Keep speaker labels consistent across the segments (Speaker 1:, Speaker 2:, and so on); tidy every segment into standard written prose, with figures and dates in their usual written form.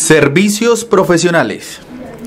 Speaker 1: Servicios profesionales.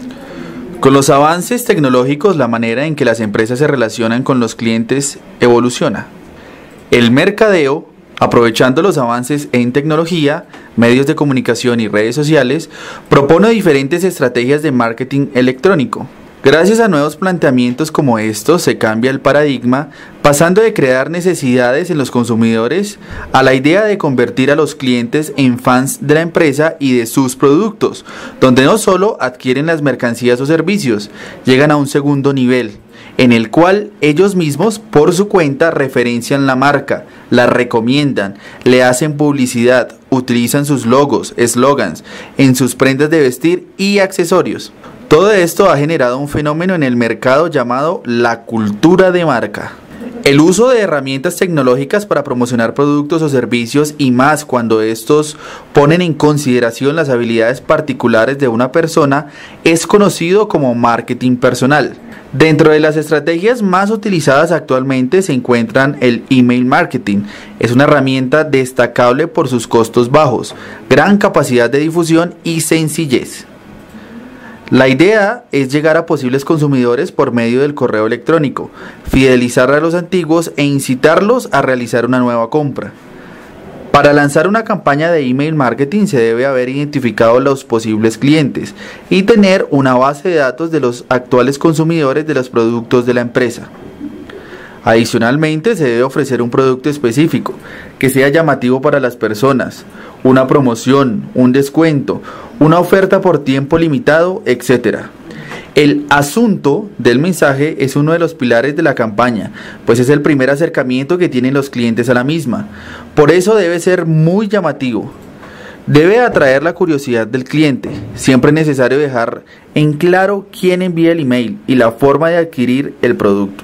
Speaker 1: Con los avances tecnológicos, la manera en que las empresas se relacionan con los clientes evoluciona. El mercadeo, aprovechando los avances en tecnología, medios de comunicación y redes sociales, propone diferentes estrategias de marketing electrónico. Gracias a nuevos planteamientos como estos, se cambia el paradigma, pasando de crear necesidades en los consumidores a la idea de convertir a los clientes en fans de la empresa y de sus productos, donde no solo adquieren las mercancías o servicios, llegan a un segundo nivel, en el cual ellos mismos por su cuenta referencian la marca, la recomiendan, le hacen publicidad, utilizan sus logos, eslogans en sus prendas de vestir y accesorios. Todo esto ha generado un fenómeno en el mercado llamado la cultura de marca. El uso de herramientas tecnológicas para promocionar productos o servicios, y más cuando estos ponen en consideración las habilidades particulares de una persona, es conocido como marketing personal. Dentro de las estrategias más utilizadas actualmente se encuentran el email marketing. Es una herramienta destacable por sus costos bajos, gran capacidad de difusión y sencillez. La idea es llegar a posibles consumidores por medio del correo electrónico, fidelizar a los antiguos e incitarlos a realizar una nueva compra. Para lanzar una campaña de email marketing se debe haber identificado los posibles clientes y tener una base de datos de los actuales consumidores de los productos de la empresa. Adicionalmente, se debe ofrecer un producto específico que sea llamativo para las personas, una promoción, un descuento, una oferta por tiempo limitado, etc. El asunto del mensaje es uno de los pilares de la campaña, pues es el primer acercamiento que tienen los clientes a la misma. Por eso debe ser muy llamativo. Debe atraer la curiosidad del cliente. Siempre es necesario dejar en claro quién envía el email y la forma de adquirir el producto.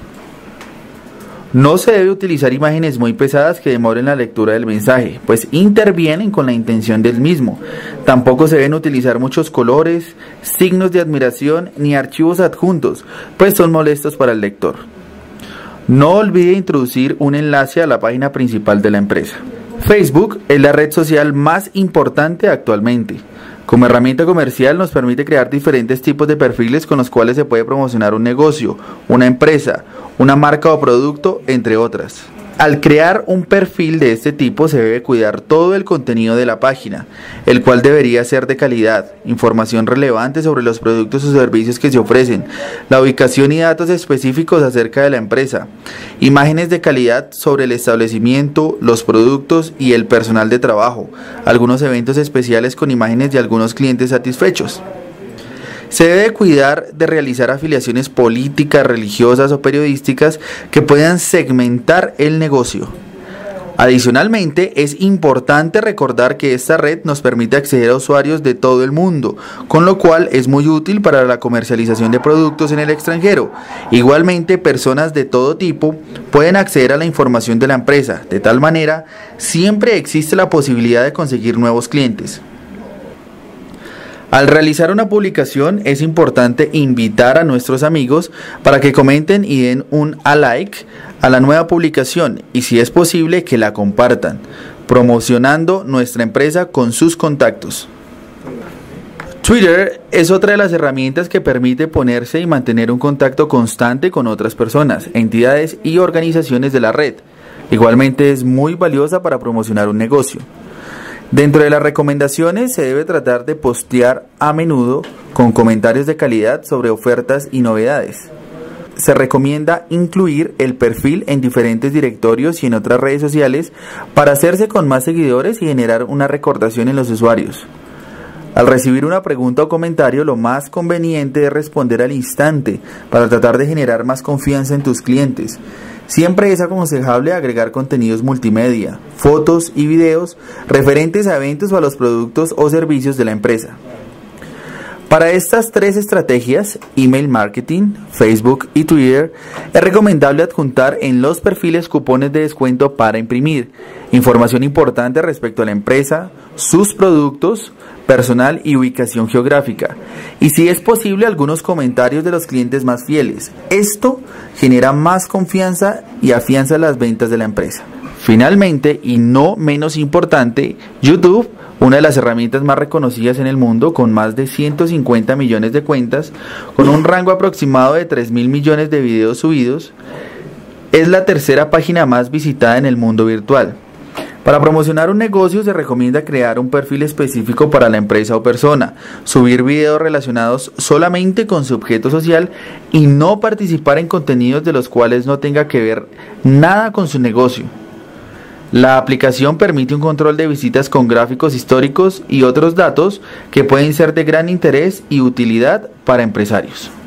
Speaker 1: No se debe utilizar imágenes muy pesadas que demoren la lectura del mensaje, pues intervienen con la intención del mismo. Tampoco se deben utilizar muchos colores, signos de admiración ni archivos adjuntos, pues son molestos para el lector. No olvide introducir un enlace a la página principal de la empresa. Facebook es la red social más importante actualmente. Como herramienta comercial nos permite crear diferentes tipos de perfiles con los cuales se puede promocionar un negocio, una empresa, una marca o producto, entre otras. Al crear un perfil de este tipo se debe cuidar todo el contenido de la página, el cual debería ser de calidad, información relevante sobre los productos o servicios que se ofrecen, la ubicación y datos específicos acerca de la empresa, imágenes de calidad sobre el establecimiento, los productos y el personal de trabajo, algunos eventos especiales con imágenes de algunos clientes satisfechos. Se debe cuidar de realizar afiliaciones políticas, religiosas o periodísticas que puedan segmentar el negocio. Adicionalmente, es importante recordar que esta red nos permite acceder a usuarios de todo el mundo, con lo cual es muy útil para la comercialización de productos en el extranjero. Igualmente, personas de todo tipo pueden acceder a la información de la empresa. De tal manera, siempre existe la posibilidad de conseguir nuevos clientes. Al realizar una publicación es importante invitar a nuestros amigos para que comenten y den un like a la nueva publicación y, si es posible, que la compartan, promocionando nuestra empresa con sus contactos. Twitter es otra de las herramientas que permite ponerse y mantener un contacto constante con otras personas, entidades y organizaciones de la red. Igualmente es muy valiosa para promocionar un negocio. Dentro de las recomendaciones se debe tratar de postear a menudo con comentarios de calidad sobre ofertas y novedades. Se recomienda incluir el perfil en diferentes directorios y en otras redes sociales para hacerse con más seguidores y generar una recordación en los usuarios. Al recibir una pregunta o comentario, lo más conveniente es responder al instante para tratar de generar más confianza en tus clientes. Siempre es aconsejable agregar contenidos multimedia, fotos y videos referentes a eventos o a los productos o servicios de la empresa. Para estas tres estrategias, email marketing, Facebook y Twitter, es recomendable adjuntar en los perfiles cupones de descuento para imprimir, información importante respecto a la empresa, sus productos, personal y ubicación geográfica, y si es posible algunos comentarios de los clientes más fieles. Esto genera más confianza y afianza las ventas de la empresa. Finalmente, y no menos importante, YouTube una de las herramientas más reconocidas en el mundo, con más de 150 millones de cuentas, con un rango aproximado de 3.000 millones de videos subidos, es la tercera página más visitada en el mundo virtual. Para promocionar un negocio se recomienda crear un perfil específico para la empresa o persona, subir videos relacionados solamente con su objeto social y no participar en contenidos de los cuales no tenga que ver nada con su negocio. La aplicación permite un control de visitas con gráficos históricos y otros datos que pueden ser de gran interés y utilidad para empresarios.